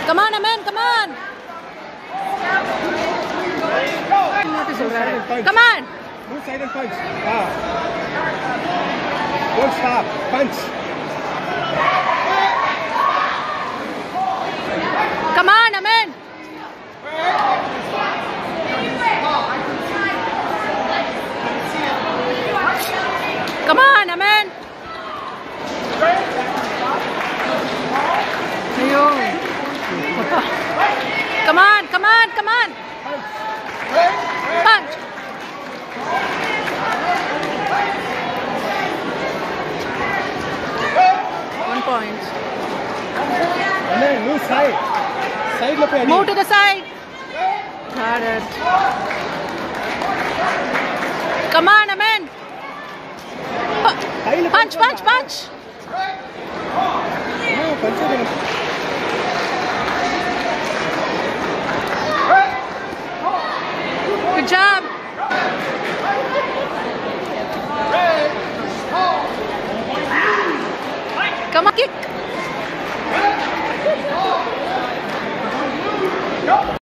Come on, Aman, come on. Come on. Move side and punch. Don't stop. Punch. Come on, Aman. Come on, Aman. Come on, come on, come on. Punch. One point. Aman, move side. Side look at Move to the side. Got it. Come on, Aman. Punch, punch, punch. Good job. Come on, kick.